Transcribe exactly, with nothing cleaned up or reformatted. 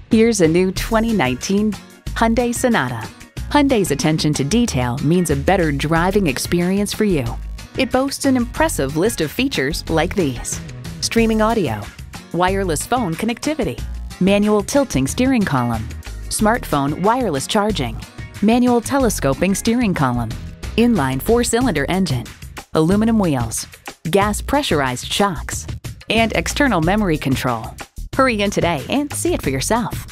Here's a new twenty nineteen Hyundai Sonata. Hyundai's attention to detail means a better driving experience for you. It boasts an impressive list of features like these: streaming audio, wireless phone connectivity, manual tilting steering column, smartphone wireless charging, manual telescoping steering column, inline four-cylinder engine, aluminum wheels, gas pressurized shocks, and external memory control. Hurry in today and see it for yourself.